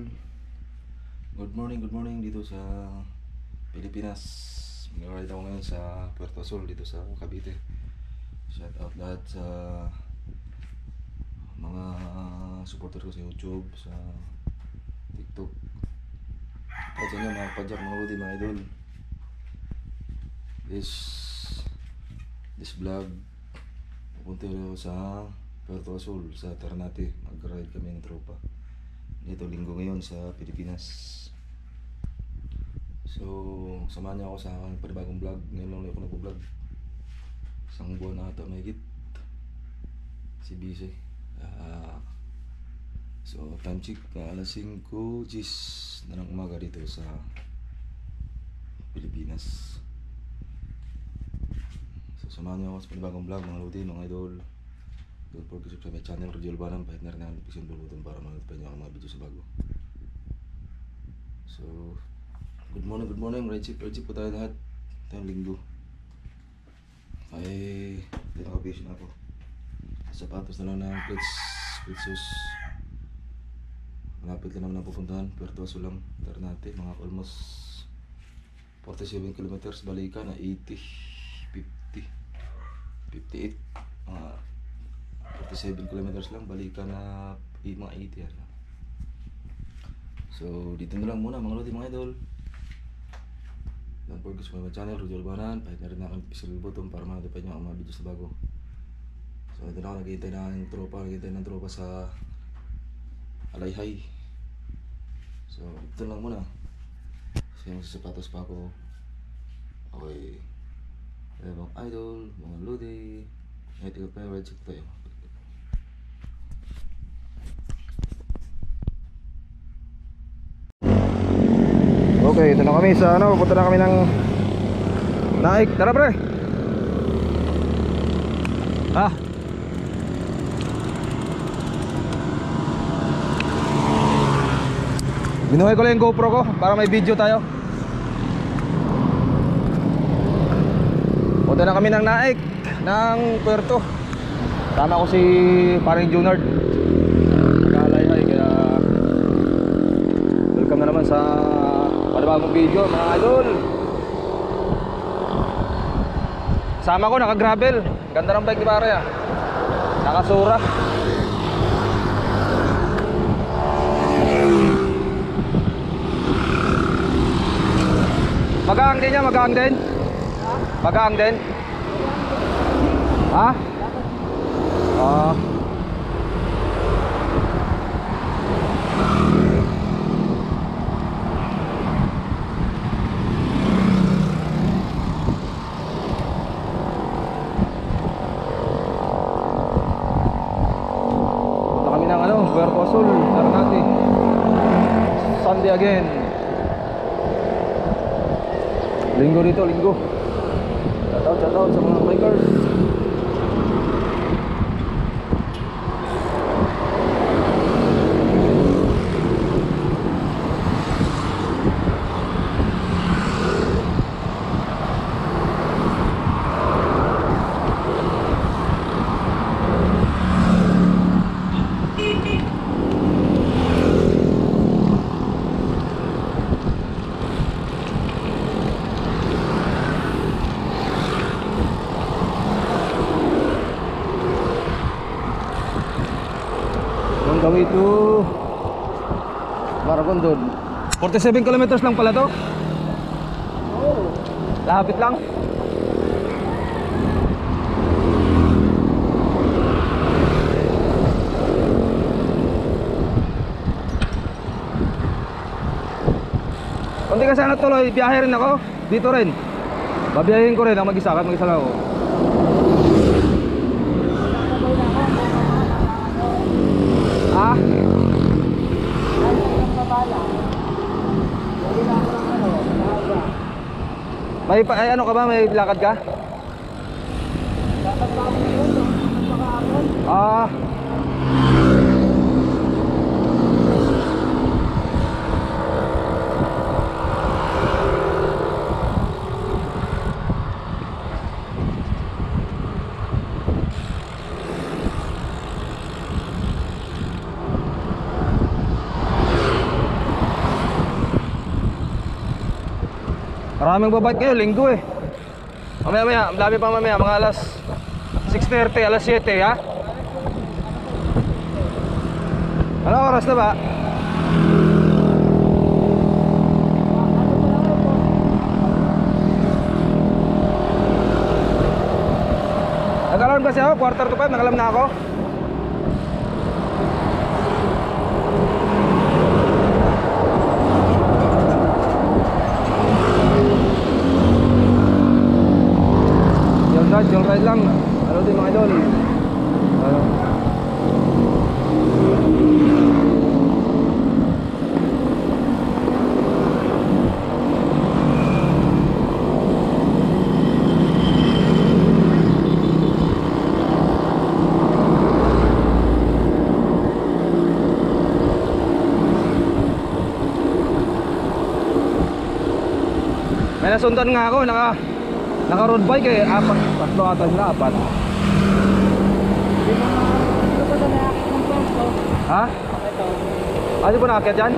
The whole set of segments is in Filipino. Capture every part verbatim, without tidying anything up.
idol. Good morning, good morning dito sa Pilipinas. Mag-ride ako ngayon sa Puerto Sol dito sa Cavite. Shout out lahat sa mga supporter ko sa YouTube, sa TikTok. At sa inyo mga padyak, mga lodi, mga idol. This This vlog pupunta ko sa Puerto Sol, sa Ternate. Mag-ride kami ng tropa. Dito linggo ngayon sa Pilipinas. So, samahan niyo ako sa aking panibagong vlog. Ngayon lang ako nag-vlog. Isang buwan na ata mahigit. Si busy. Uh, so, time check uh, alas singko gis na ng umaga dito sa Pilipinas. So, samahan niyo ako sa panibagong vlog, mga lodi, mga idol. Don't forget to subscribe my channel, Rodel Banam. Pahit na rin ang notification bell para manood nyo ang mga video sa bago. So, good morning, good morning. Ride check, ride check po tayo lahat. Tayong linggo. Ay, tinakabation ako. Sapatos na lang ng plates, plates. Malapit lang naman ang pupuntahan. Puerto Sol lang, Ternate. Mga almost forty-seven kilometers. Balikan na eighty, fifty, fifty-eight. Mga forty-seven kilometers lang, balikan na eh, mga eighty yan. So dito na lang muna mga lodi, mga idol. Don't forget to subscribe my channel, Rodel Banam. Pahit na rin na ang notification button para manood nyo ang mga videos na bago. So ito na ako, naghihintay na ng tropa, naghihintay ng tropa sa Alayhay. So dito lang muna kasi yung sapatos pa ako. Okay, eh, mga idol, mga lodi, ay tigil pa yung ride check tayo. Okay, ito na kami sa ano, pupunta na kami ng Naik. Tara pre. Ah. Binuhay ko lang yung GoPro ko para may video tayo. Punta na kami ng Naik, ng Puerto. Tama ko si paring Junard. Nag-alayhay, kaya welcome na naman sa panibagong video mga idol. Sama ko, naka-gravel. Ganda ng bike ni pare ah. Nakasura. Magaang din niya, magaang din. Magaang din. Ha? Ah. Puerto Sol, Ternate. Sunday again. Linggo dito, linggo. Shout out, shout out sa mga bikers. Kami to Maragondon. forty-seven kilometers lang pala to. Oh. Lapit lang. Kunti ka sana tuloy, biyahe rin ako. Dito rin. Babiyahin ko rin ang mag-isa, kahit mag-isa lang ako. Ah? May pa, ay, ano ka ba? May lakad ka? Ah. Maraming babait kayo, linggo eh. Mamaya maya, dami pa mamaya, mga alas six thirty, alas siyete ha. Ano oras na ba? Nag-alarm kasi ako, quarter to five, nag-alarm na ako. Yung ride, yung ride lang. Ano din mga idol? Ano? May nasundan nga ako, naka naka road bike eh, apat, tatlo ata sila, apat. Ha? Ano po nakakit dyan?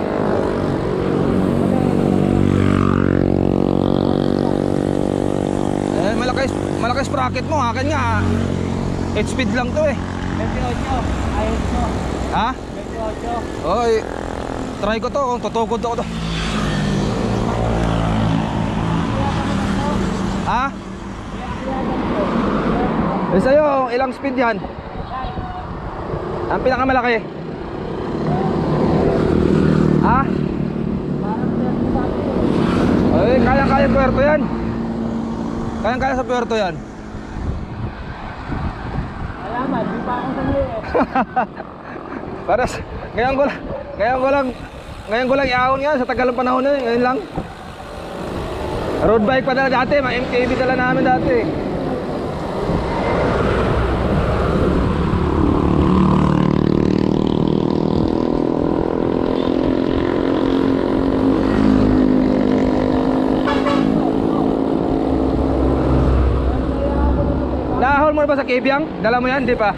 Eh, malaki, malaki sprocket mo, akin nga eight speed lang to eh. twenty-eight, ayos mo. Ha? twenty-eight. Oy, try ko to, kung tutukod ako to. Ha? Eh sa'yo, ilang speed yan? Ang pinakamalaki? Ha? Ay, kaya-kaya puerto yan. Kaya-kaya sa puerto yan. Alaman, di pa ako sanay eh. Para ngayon ko lang, ngayon ko lang, ngayon ko lang iahon yan sa tagal ng panahon na yun, ngayon lang. Road bike pa dala dati, mga M K B dala namin dati. Nahol mo na ba sa Kibyang? Dala mo yan, di pa?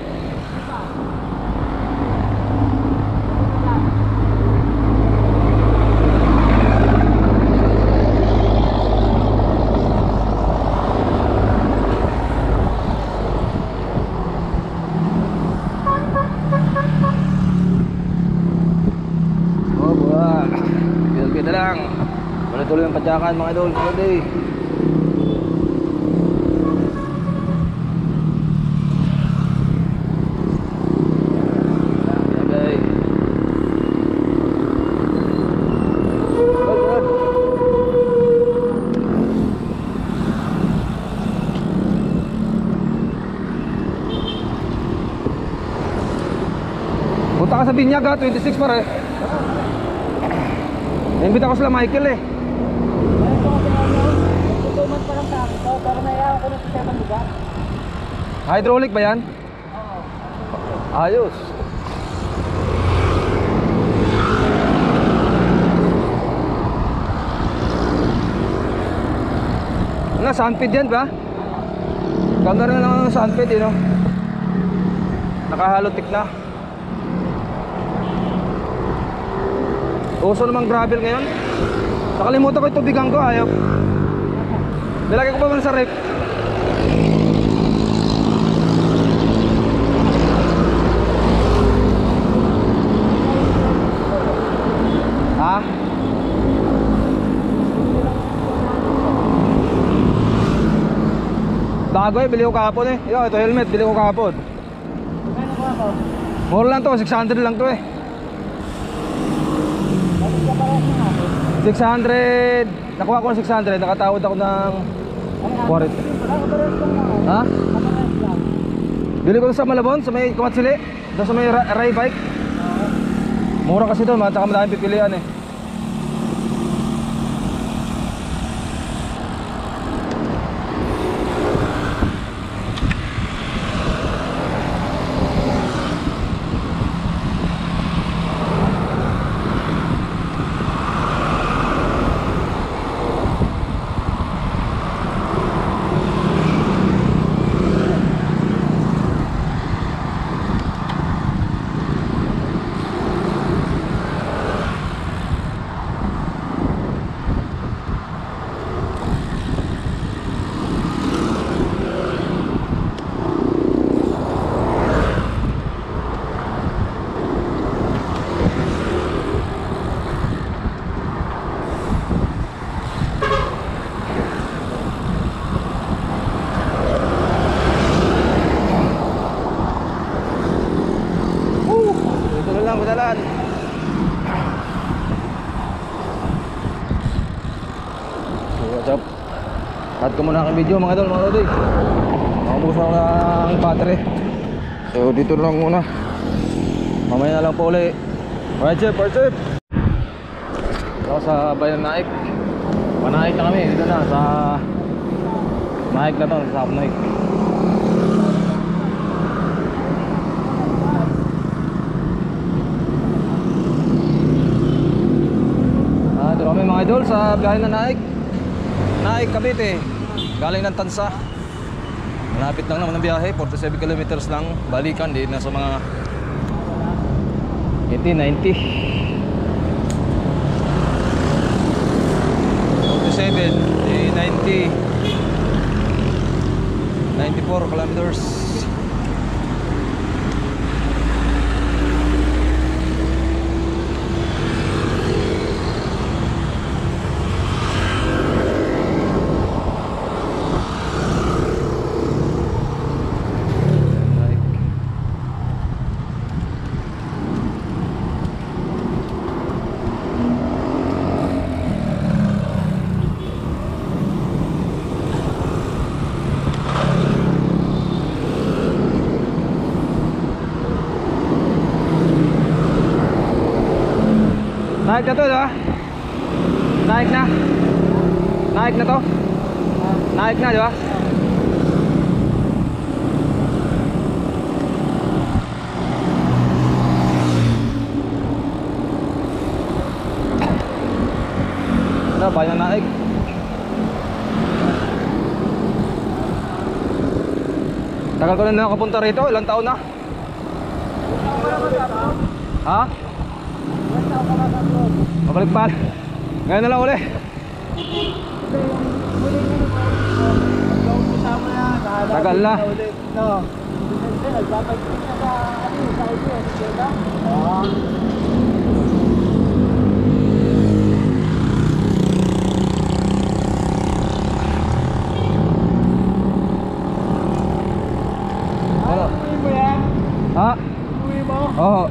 Tuloy ang padyakan mga idol, all day. Okay. Good, good. Punta ka sa Binyag ha, twenty-six pare. Naimbita ko sila Michael eh. Hydraulic ba yan? Oo. Ayos. Ano, sunfeed yan ba? Ganda rin lang ng sunfeed eh no? Nakahalotik na. Uso namang gravel ngayon. Nakalimutan ko yung tubigan ko, ayaw. Nilagay ko pa man sa rep. Ha? Bago eh, bili ko kahapon eh. Yo, ito helmet, bili ko kahapon. Mura lang to, six hundred lang to eh. six hundred. Nakuha ko ng six hundred, nakatawad ako ng forty. Ha? Bili ko sa Malabon, sa may Kumatsili, doon sa may Ray Bike. Mura kasi doon, tsaka madaming pipilian eh. Cut ko muna ang video mga idol, mga lodi. Makabuksan ko ng battery. So dito lang muna. Mamaya na lang po ulit. Alright chef, alright chef. Ako sa Bayan Naik. Panaik na kami, dito na sa Naik na to, sa Naik. Ah, dito kami mga idol sa biyahe na Naik. Naik, Cavite. Galing ng Tansa. Malapit lang naman ang biyahe, forty-seven kilometers lang. Balikan din na sa mga eighty, ninety. forty-seven, ninety, ninety-four kilometers. Naik na to, diba? Naik na. Naik na to. Naik na, diba? Ano, bayan na naik. Tagal ko na nakapunta rito, ilang taon na? Ha? Mabalik pa. Ngayon na lang uli. Tagal na. Ha? Oo.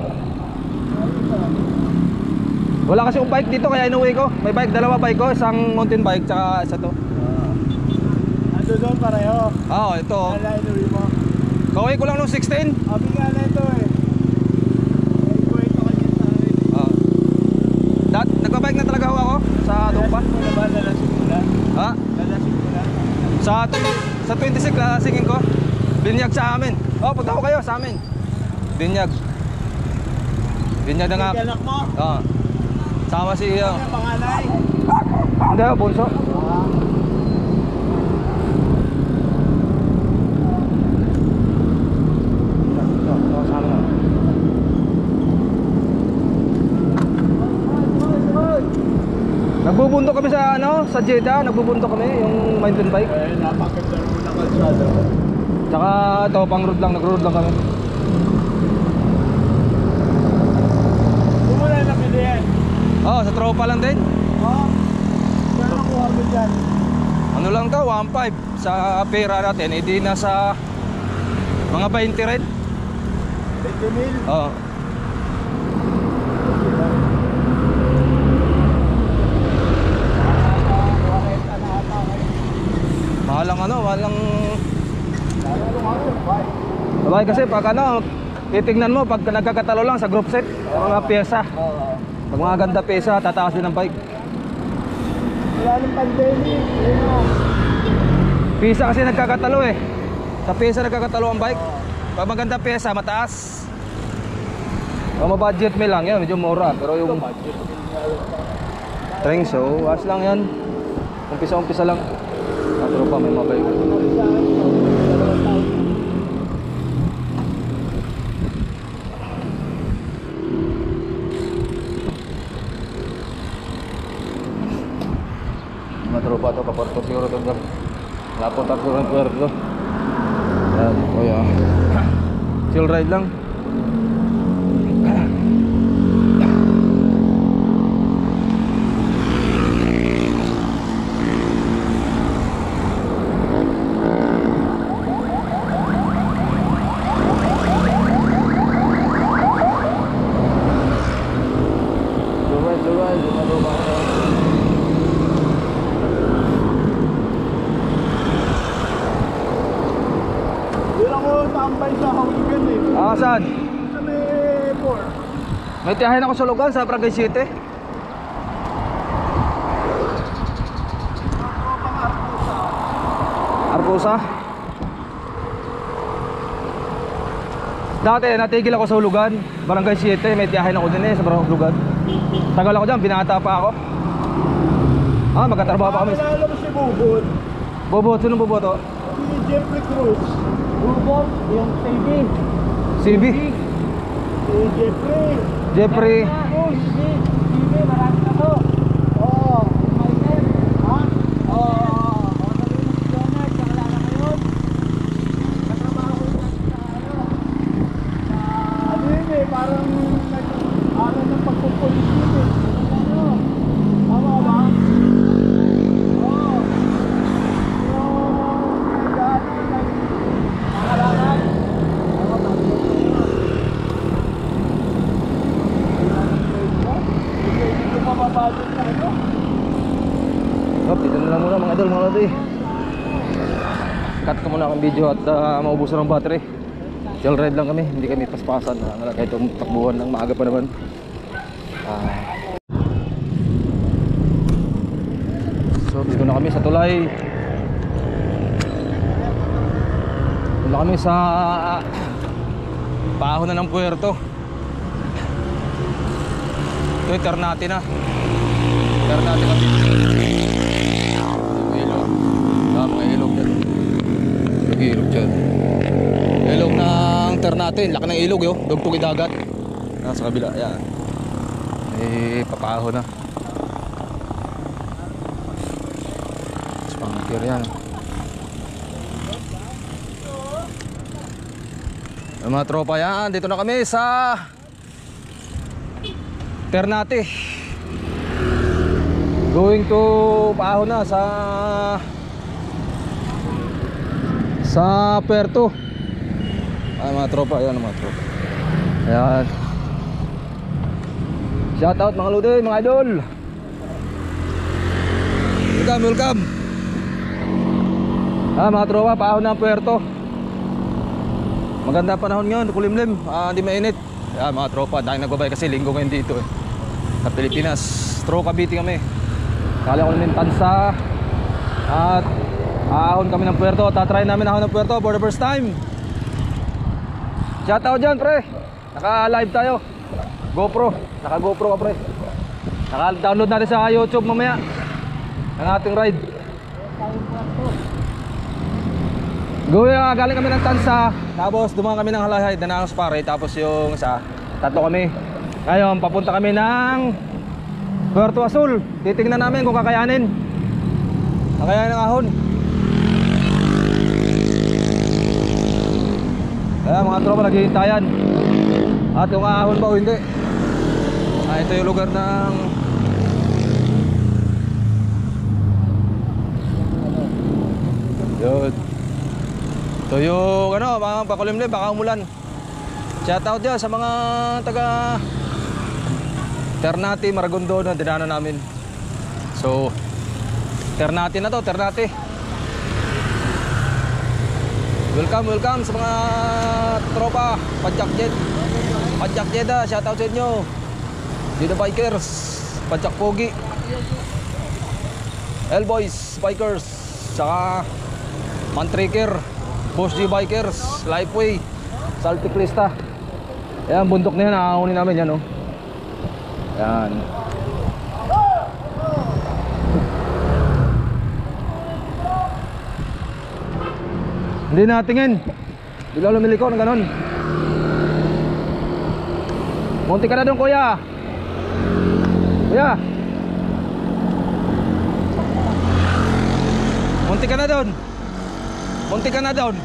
Wala kasi yung bike dito kaya inuwi ko. May bike, dalawa bike ko, isang mountain bike tsaka isa to. Ando doon pareho. Oo, ito. Wala inuwi mo. Kauwi ko lang nung sixteen. Abi nga na ito eh. Inuwi ko kanya sa akin. Oo. Dat, nagbabike na talaga ako sa Dumpa. Lalasing mo na ba? Lalasing mo na? Ha? Lalasing mo na? Sa, sa twenty-six lalasingin ko. Binyag sa amin. Oh, punta ko kayo sa amin. Binyag. Binyag na nga. Yung anak mo? Oo. Sama si uh, Ano panganay? hindi ako, bunso. Nagbubunto kami sa ano, sa Jeddah, nagbubunto kami yung mountain bike. Eh, napakaganda mo na kalsada. Tsaka ito, pang road lang, nag-road lang kami. Kung wala na pili yan. Oh, sa tropa lang din. Oo. Kaya nakuha mo dyan. Ano lang to, one point five sa pera natin, hindi na sa mga twenty rin. twenty mil. Oo. Mahalang ano, mahalang Babay kasi pag ano, titignan mo pag nagkakatalo lang sa group set, mga pyesa. Oo. Pag mga ganda pyesa, tataas din ang bike. Wala nang pandemic. Ayun o. Pyesa kasi nagkakatalo eh. Sa pyesa nagkakatalo ang bike. Pag maganda pyesa, mataas. Kung ma-budget me lang yan, medyo mura. Pero yung Treng, so as lang yan. Umpisa-umpisa lang. Pero pa may mga bike. Mga tropa ito, kaporto siguro ito. Lapot ako ng puwerto. Yan, kuya. Chill ride lang. May tiyahin ako sa Lugan sa Barangay City. Arcosa. Dati natigil ako sa Lugan, Barangay City. May tiyahin ako din eh sa Barangay Lugan. Tagal ako dyan, binata pa ako. Ah, magkatrabaho pa kami. Nakilala mo si Bubot. Bobot, sino Bobot to? Si Jeffrey Cruz. Bubot, yung C B. C B. Si Jeffrey. Jeffrey. Oh, C B. C B, marami na to. Oo. Michael. Ha? Oo. Donald, kakilala ko yun. Katrabaho ko yun sa ano. Sa ano yun eh, parang ano ng pagpupulis yun eh. Ano? Tama ba? Oo. Yung dati ng makalanan. Ako, tapos ko yun. Hindi ko mapapagod na ano. Oh, dito na lang muna mga idol, mga lodi. Cut ko muna ang video at uh, maubusan ng battery. Chill ride lang kami, hindi kami paspasan. Uh, kahit itong takbuhan ng maaga pa naman. Uh, so dito na kami sa tulay. Dito na kami sa uh, paahon na ng puerto. Ito yung Ternate na. Ternate kami. Ilog. Ah, mga ilog dyan. Ilog dyan. Ilog ng Ternate. Laki ng ilog yun. Dugtong dagat. Nasa kabila. Ayan. Eh, papaho na. Spangker yan. Ay, mga tropa yan. Dito na kami sa Ternate. Going to paho na sa sa Puerto. Ay, mga tropa, ayan mga tropa. Ayan. Shout out mga lodi, mga idol. Welcome, welcome. Ah, mga tropa, paho na ang Puerto. Maganda panahon ngayon, kulimlim, ah, hindi mainit. Ayan mga tropa, dahil nagbabay kasi linggo ngayon dito eh. Sa Pilipinas, Stro Cavite kami. Kala ko namin Tansa. At ahon kami ng Puerto. Tatry namin ahon ng Puerto for the first time. Shout out dyan pre. Naka live tayo. GoPro. Naka GoPro ka pre. Naka download natin sa YouTube mamaya ang ating ride. Gawin, uh, galing kami ng Tansa. Tapos dumaan kami ng Halayhay, Danangos pare. Tapos yung isa, tatlo kami. Ngayon papunta kami ng Puerto Azul. Titingnan namin kung kakayanin. Kakayanin ng ahon. Kaya mga tropa naghihintayan. At kung ahon ba o hindi. Ah, ito yung lugar ng yun. Ito yung ano, mga pakulimlim, baka umulan. Shout out dyan sa mga taga Ternate, Maragondon na dinaanan namin. So Ternate na to, Ternate. Welcome, welcome sa mga tropa Padjak Jed. Padjak Jed, shout out sa inyo. Dito Bikers, Padjak Pogi, L-Boys Bikers, saka Mantriker, Boss G Bikers, Lifeway, Salticlista. Ayan, bundok na yan, nakakunin namin yan, oh. Yan. Hindi natingin. Bigla lumiliko ng ganon. Munti ka na doon kuya. Kuya, munti ka na doon. Munti ka na doon.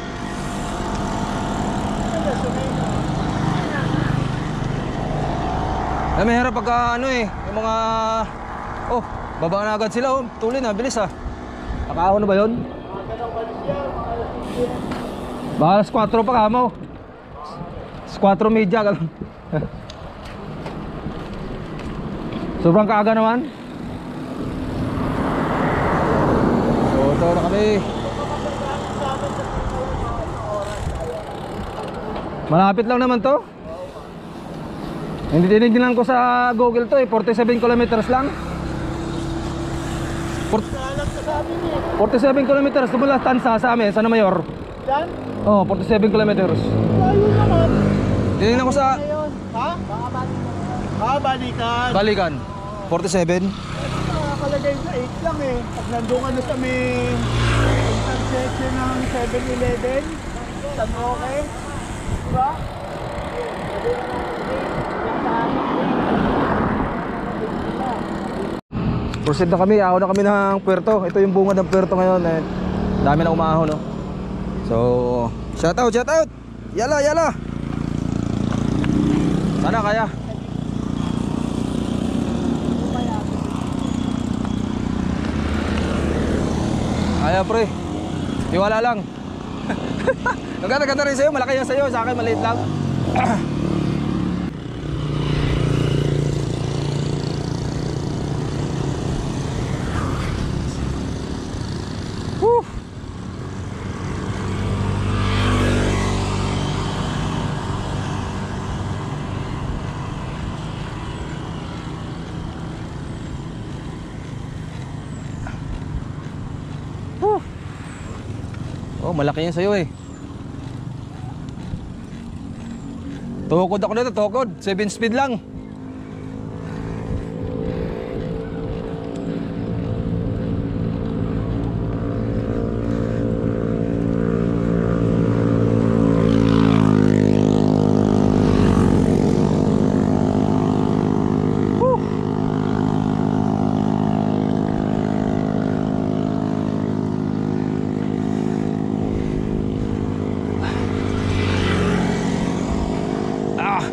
Ay, may harap pagka ano eh, yung mga oh, baba na agad sila oh, tuloy na, bilis ah. Nakahon na ba yun? Baka alas kwatro pa ka mo. Alas kwatro media ganun. Sobrang kaaga naman. So ito na kami. Malapit lang naman to. Hindi tinignan ko sa Google to eh, forty-seven kilometers lang. Fort- Alam ka sa amin eh. forty-seven kilometers mula Tansa sa amin, Sana Mayor. Yan? Oh, forty-seven kilometers. Layo naman. Tinignan ko sa Ngayon. Ha? Baka balikan. Ah, balikan. Balikan. forty-seven. Nakakalagay sa eight lang eh. Pag nandun ka na sa may intersection ng seven eleven, San Roque, diba? Proceed na kami, ako na kami ng puerto. Ito yung bunga ng puerto ngayon eh. Dami na umahon no. So, shout out, shout out. Yala, yala. Sana kaya. Kaya pre. Tiwala lang. Ang ganda-ganda rin sa'yo, malaki yan sa'yo. Sa akin maliit lang. Woo! Woo! Oh, malaki yan sa'yo eh. Tukod ako nito, tukod. seven speed lang. Woo! Ah!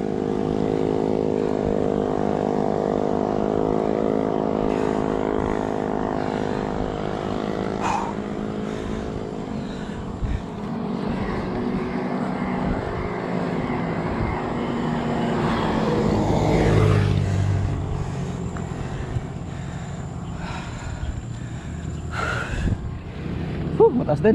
Huh, mataas din.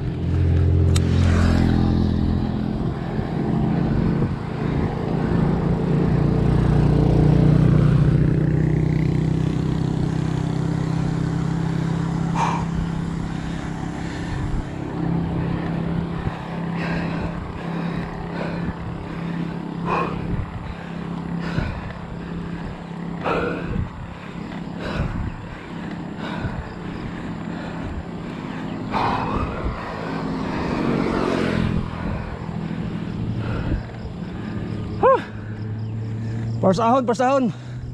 Parsahon, parsahon.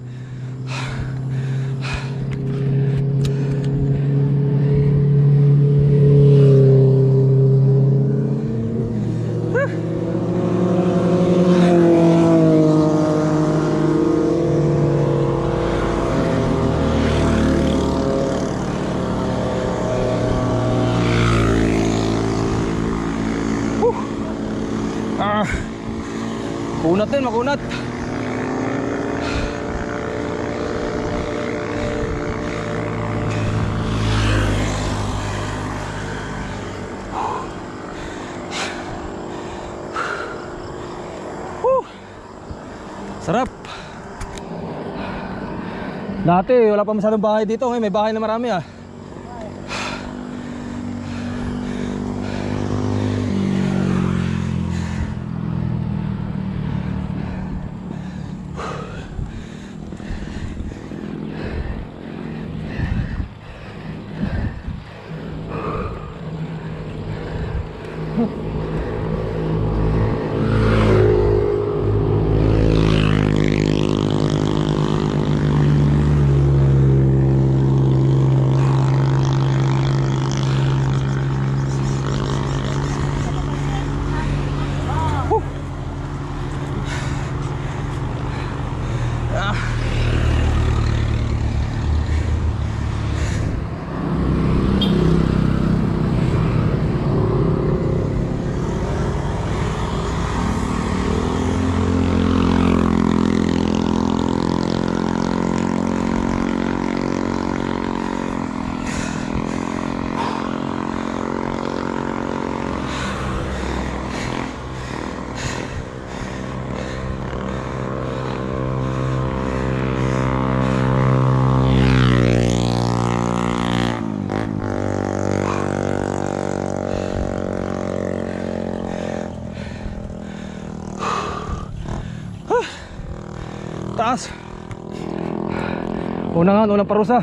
Ah, kunat din, makunat. Sarap. Dati wala pa masyadong bahay dito, ngayon may bahay na marami ah. Unang unang parusa.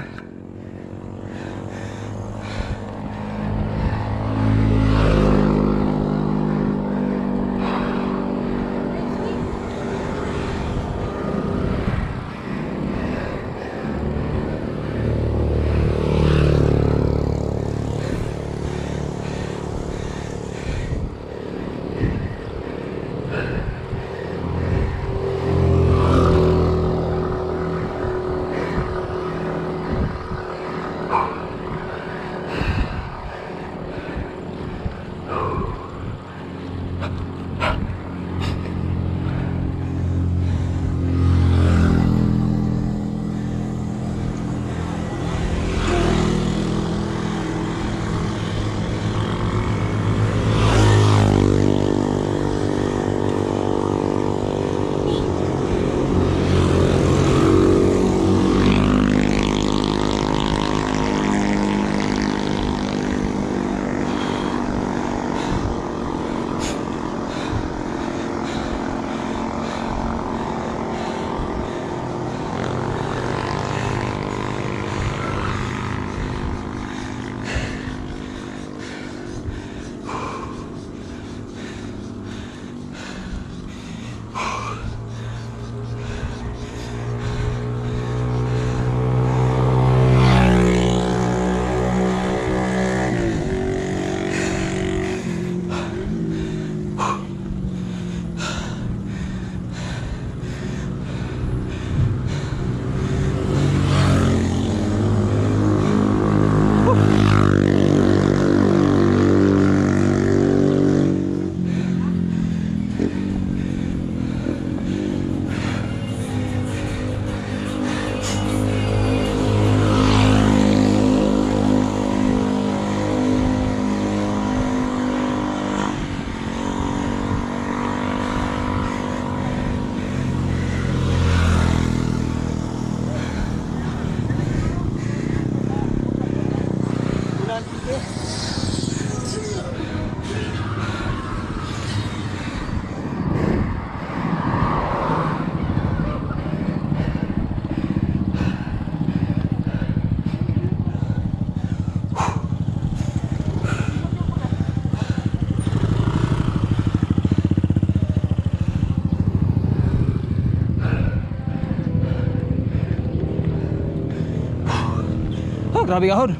Grabe kahon.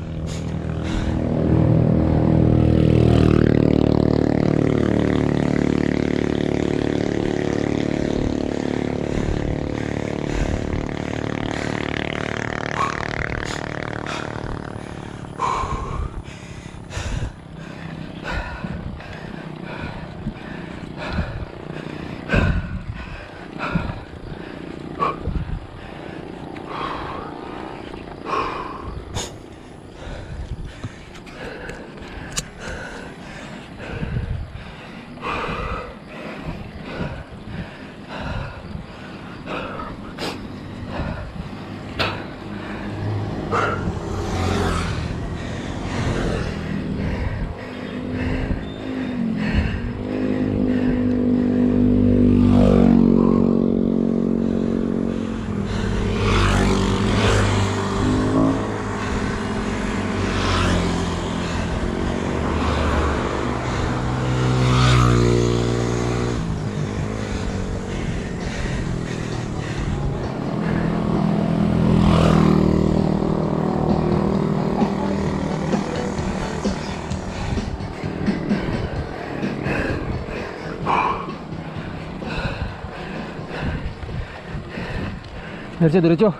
Derecho, derecho.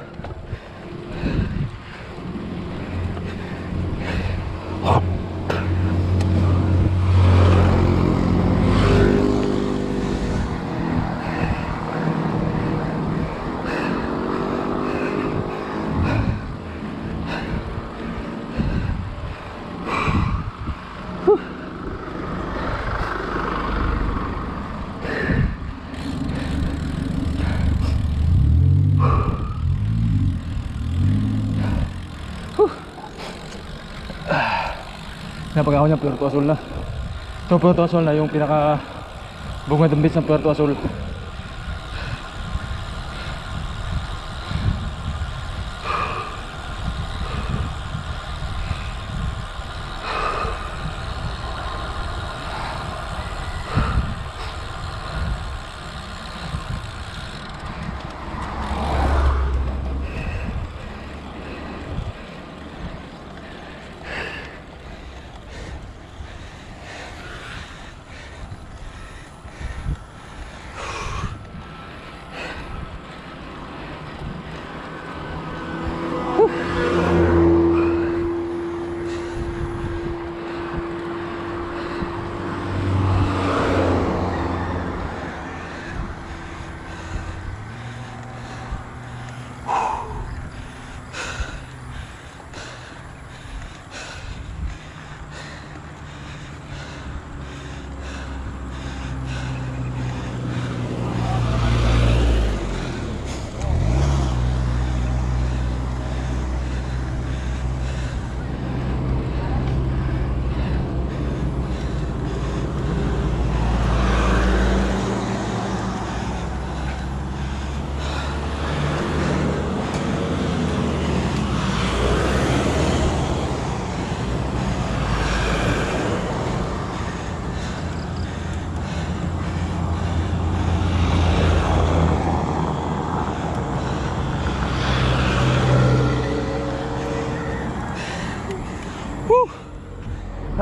Napag-ahon niya Puerto Azul na. So Puerto Azul na yung pinaka bungad ng beach ng Puerto Azul.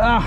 Ah.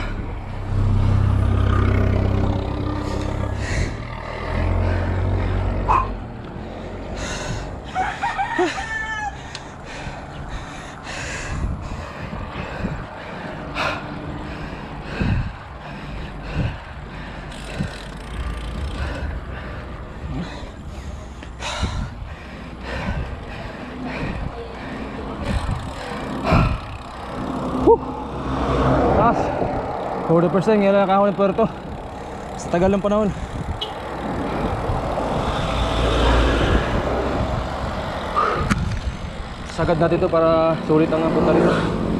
forty percent ngayon lang ako ng Puerto sa tagal ng panahon. Sagad natin ito para sulit ang punta rito.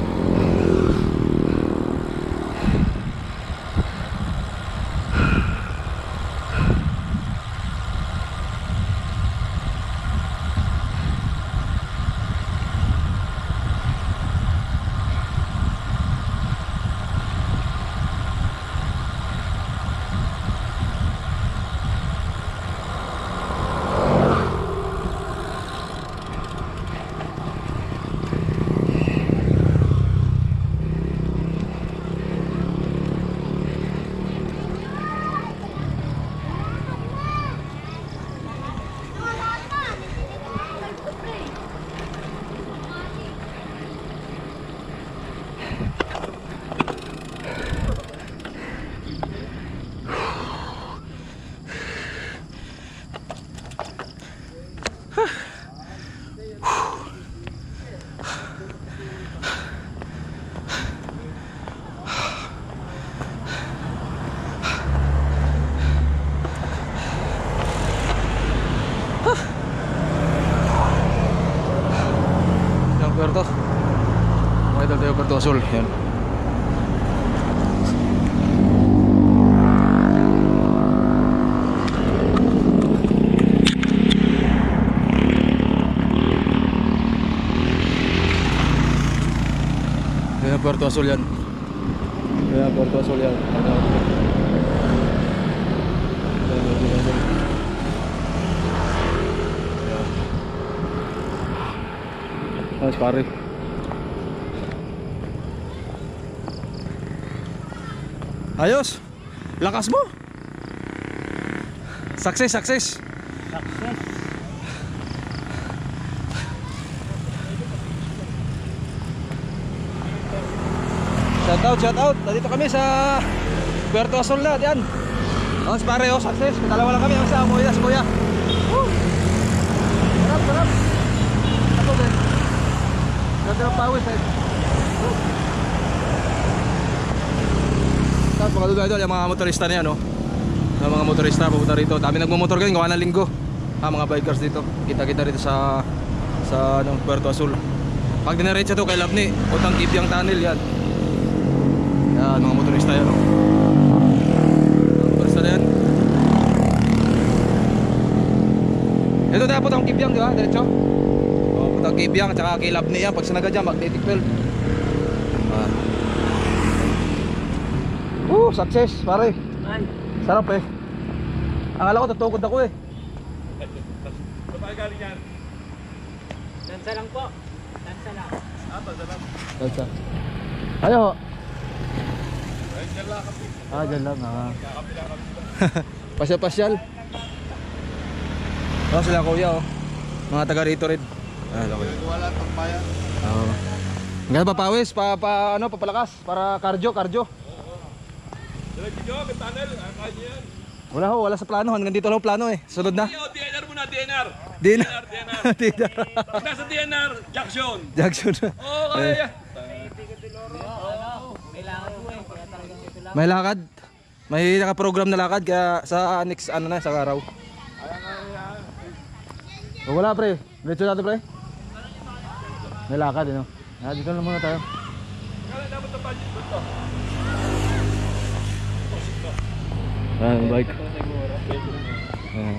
Puerto. Mga idol tayo Puerto Azul. Yan. Yan Puerto Azul yan. Yan Puerto Azul yan. Ayos pare. Ayos. Lakas mo. Success, success. Success. Shout out, shout out. Dito kami sa Puerto Azul na, yan. Ayos pare, oh, success. Dalawa lang kami, ang sa Moya, si Kuya. Woo! Sarap, sarap. Ako din. Ganda ng pawis eh. Tapos mga duda idol, yung mga motorista na yan, no? Yung mga motorista pupunta rito. Dami nagmumotor ngayon, gawa ng linggo. Ah, mga bikers dito. Kita-kita rito sa sa ano, Puerto Azul. Pag dinaretso to kay Labni, Utang Kibyang Tunnel yan. Yan, mga motorista yan, no? Mga motorista na yan. Ito tayo Utang Kibyang, di ba? Diretso? Utang Kibyang, tsaka kay Labni yan. Pag sinaga dyan, magnetic field. Ah. Uh, success, pare. Ay. Sarap eh. Akala ko tutukod ako eh. Saan galing yan? Dansa lang po. Dansa lang. Ah, dansa lang. Dansa. Ayo. Ay, dyan lang kami. Ah, dyan lang. Ah. Kakapila kami. Pasyal-pasyal. Oh, sila kuya oh. Mga taga rito rin. Ah, laki. Wala itong bayan. Oo. Ngayon papawis, pa, pa, ano, papalakas. Para cardio, cardio. Dala dito, may tunnel. Ah, kaya niya yan. Wala ho, wala sa plano. Hanggang dito lang plano eh. Sunod na. Yo, D N R muna, D N R. D N R. D N R. D N R. Nasa D N R, Jackson. Jackson. Oo, kaya yan. Kailangan po eh. Kaya talagang ito lang. May lakad. May naka-program na lakad kaya sa next ano na sa araw. Oh, wala pre. Diretso natin pre. May lakad eh no. Ah, dito lang muna tayo. Kaya dapat ang budget ko to. Ayan, bike. Ayan.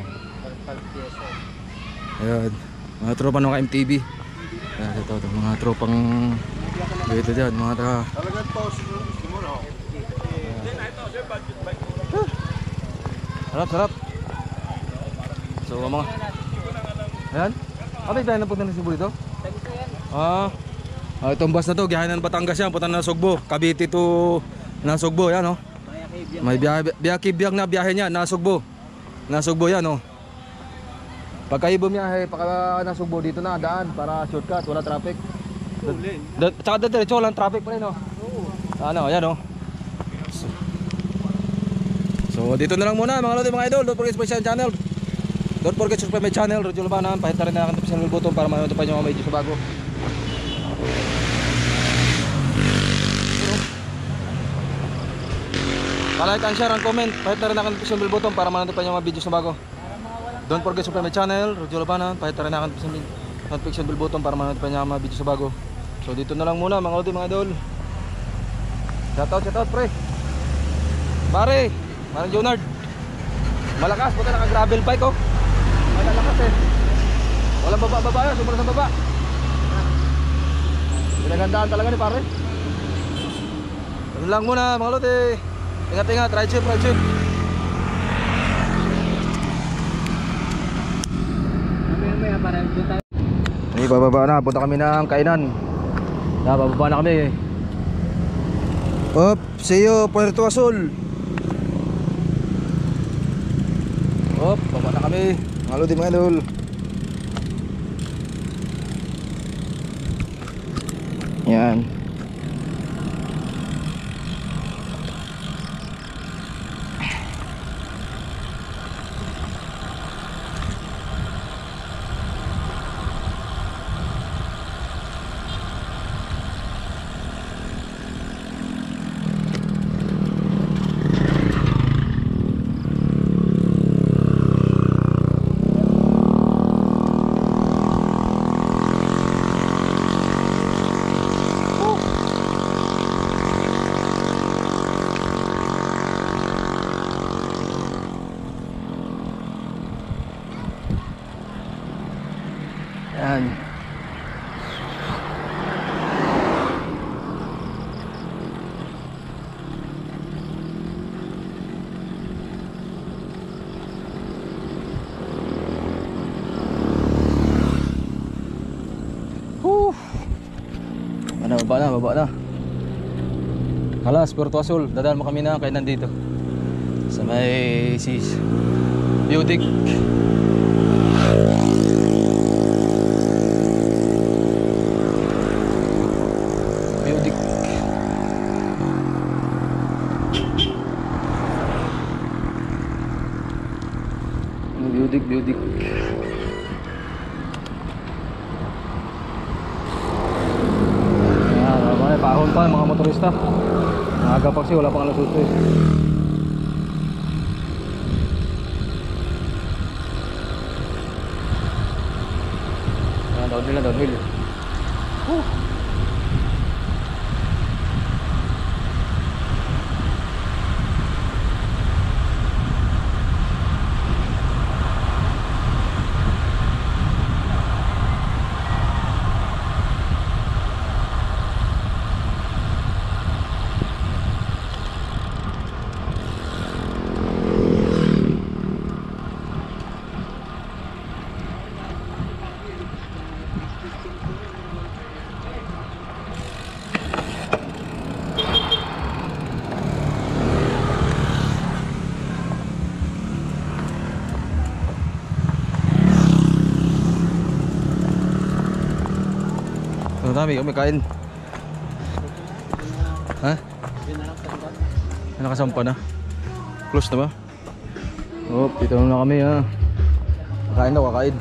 Ayan. Mga tropa ng M T V. Ayan, ito, ito. Mga tropang dito dyan. Mga taga... Talagang to, siguro gusto mo, no? Then, ito, sir, budget bike. Sarap, sarap. So, mga... Ayan. Kapit tayo na punta ng Cebu dito? Sabi ko yan. Ah. Ah, itong bus na to, gihanan ng Batangas yan. Punta na Sugbo. Cavite to Nasugbo yan, oh. May biyahe, biyahe, biyag na biyahe niya, nasugbo. Nasugbo yan, oh. Pagka bumiyahe, pagka nasugbo dito na, daan para shortcut, wala traffic. Da- Tsaka diretso, walang traffic pa rin, oh. Ano, yan, oh. So, so dito na lang muna mga lodi, mga idol. Don't forget to subscribe channel. Don't forget to subscribe my channel, Rodjo Labanan. Pahit na rin na ang notification button para manood pa nyo mga video sa bago. Pa-like and share and comment. Pahit na rin na ang notification button para manood pa nyo mga video sa bago. Don't forget to subscribe my channel, Rodjo Labanan. Pahit na rin na ang notification button para manood pa nyo mga video sa bago. So dito na lang muna mga lodi, mga idol. Shoutout, shoutout pre. Pare, parang Jonard. Malakas, puta naka-gravel bike, oh. Malalakas eh. Walang baba-baba yan, sumula sa baba. Pinagandaan talaga ni pare. Ano lang muna mga lote. Ingat-ingat, ride safe, ride safe. Mamaya-maya para doon tayo. Ay, bababa na, punta kami ng kainan. Na, bababa na kami. Up, see you, Puerto Azul. Up, baba na kami. Mga lodi, mga idol. Yan. Yan. Whew. Ano, baba na, baba na. Halas, Puerto Azul. Dadaan mo kami na kainan dito. Sa may sis Beautic. Beautic. Beautic, beautic. Yan, mga pahon pa mga motorista. Maaga pa kasi wala pang alas otso eh. Yan, downhill na downhill. Woo! Ang dami kami kain. Ha? Nakasampa na. Close na ba? Oh, dito na kami ha. Kakain daw, kakain.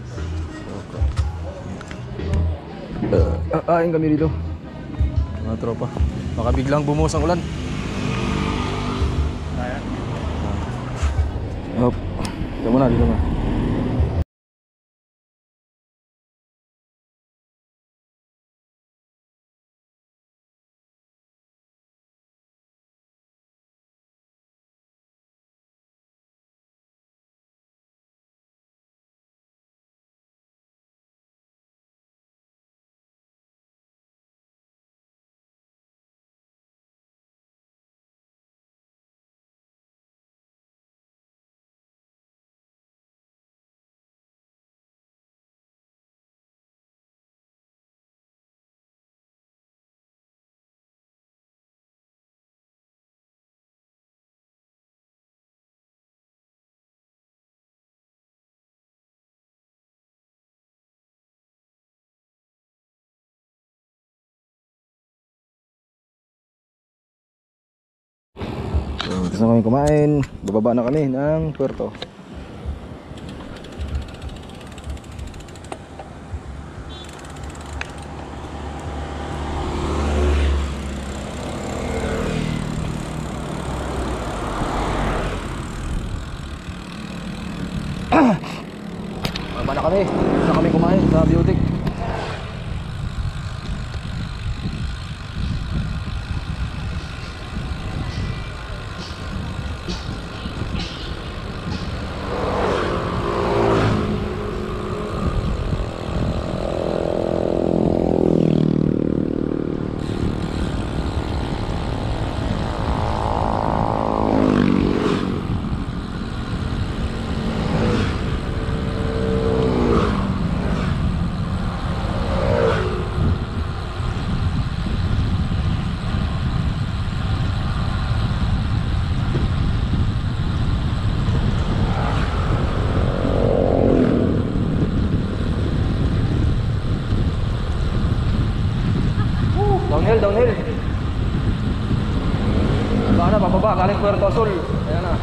Uh, kain kami dito. Mga tropa. Baka biglang bumuhos ang ulan. Oh, dito muna, dito muna. Tapos na kami kumain, bababa na kami ng Puerto. Bababa na kami, tapos na kami kumain sa Beauty. Downhill, downhill. Baka na, bababa, galing Puerto Azul. Ayan na.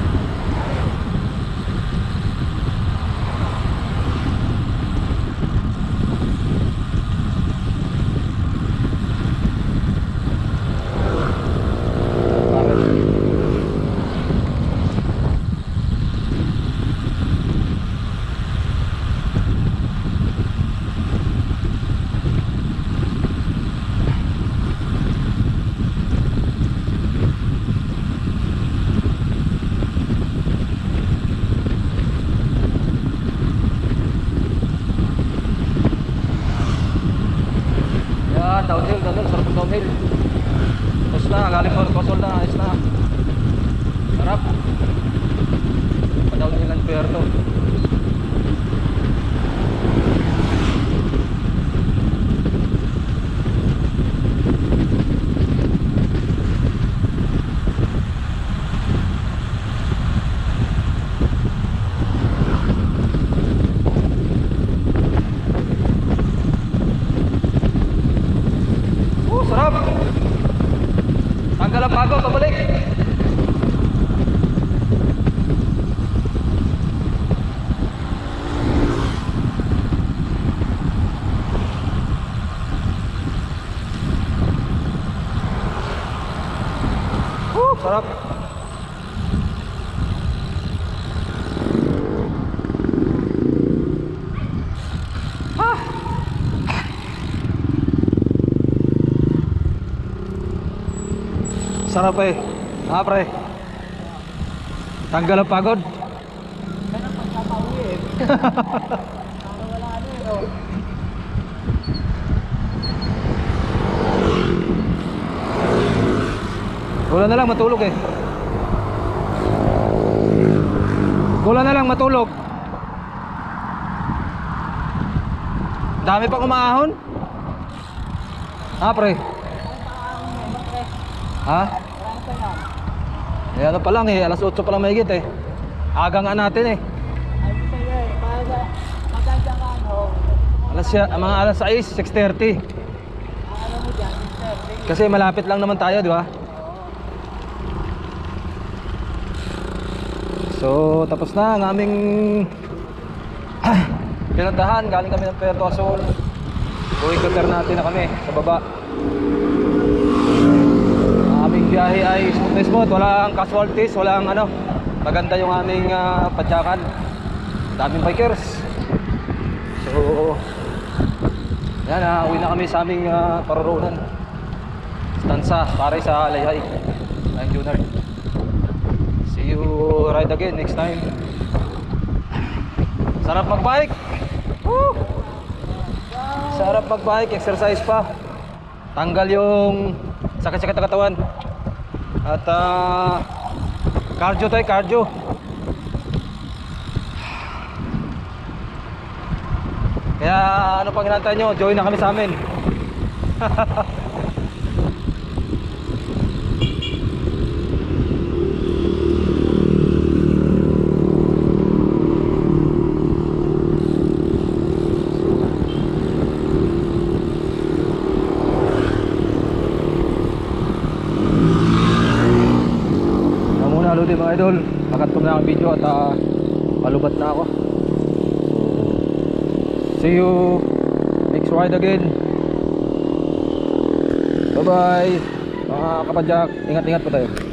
Downhill, downhill, sarap ng downhill. Tapos na, galing Puerto Azul na, ayos na. Sarap. Pa-downhill ng Puerto. Sarap. Tanggal ang pagod, pabalik. Uh, sarap. Sarap eh. Ah, pre. Tanggal ang pagod. Kaya pagkapauwi eh. Para wala ano eh. Oh. Wala na lang matulog eh. Wala na lang matulog. Dami pang umahon. Ah, pre. Ha? Eh, ano pa lang eh, alas otso pa lang mahigit eh. Aga nga natin eh. Ay, sa'yo eh. Para maganda ka ano. Alas, ya- mga alas sais, six thirty. Ano mo dyan, mister? Kasi malapit lang naman tayo, di ba? So, tapos na ang aming pinuntahan. Galing kami ng Puerto Azul. Uwi cutter natin na kami sa baba. Aming biyahe ay smooth na smooth, walang casualties, walang ano. Maganda yung aming uh, padyakan. Daming bikers. So, yan, uh, uwi na kami sa aming uh, paroroonan. Stansa, pare sa Layhay. I'm Junior. See you ride again next time. Sarap magbike. Woo! Sarap magbike, exercise pa. Tanggal yung sakit-sakit na katawan. At uh, cardio tayo, cardio. Kaya ano pang hinantay nyo, join na kami sa amin. idol, nakat ko na ang video at uh, palubat na ako. So, see you next ride again. Bye bye mga kapadyak, ingat-ingat po tayo.